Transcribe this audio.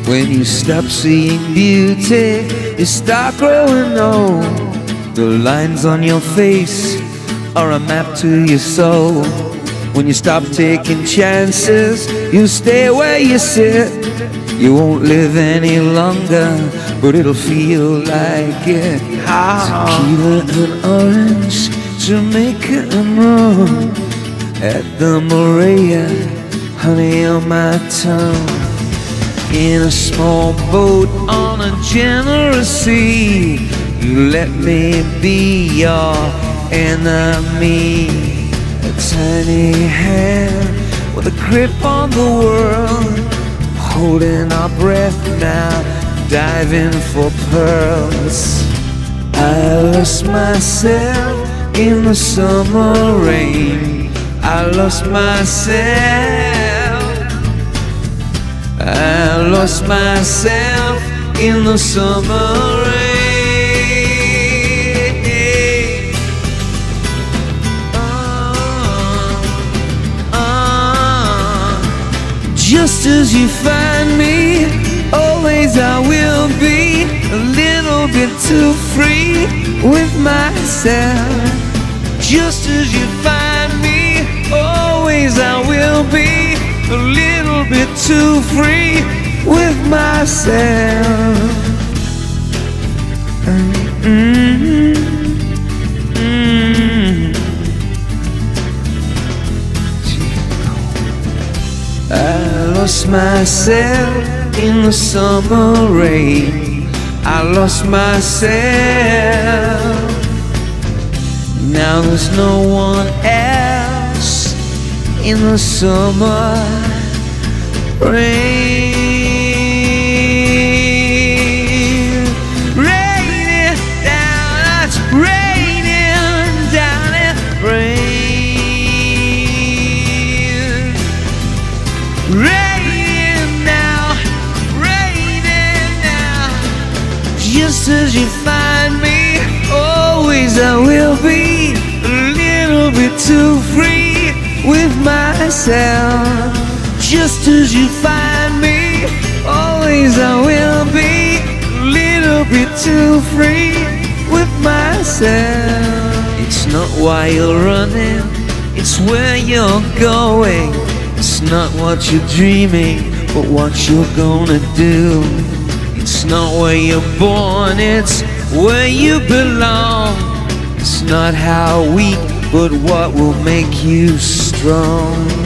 When you stop seeing beauty, you start growing old. The lines on your face are a map to your soul. When you stop taking chances, you stay where you sit. You won't live any longer, but it'll feel like it. Tequila and orange, Jamaica and rum, at the Maria, honey on my tongue. In a small boat on a generous sea, you let me be your enemy. A tiny hand with a grip on the world, holding our breath now, diving for pearls. I lost myself in the summer rain. I lost myself. I lost myself in the summer rain. Just as you find me, always I will be a little bit too free with myself. Just as you find me, always I will be a little bit too free with myself. I lost myself in the summer rain. I lost myself. Now there's no one else in the summer rain. Raining down, it's raining down, it rain. Raining now, raining now. Just as you find me, always I will be a little bit too free with myself. Just as you find me, always I will be a little bit too free with myself. It's not why you're running, it's where you're going. It's not what you're dreaming, but what you're gonna do. It's not where you're born, it's where you belong. It's not how weak, but what will make you strong.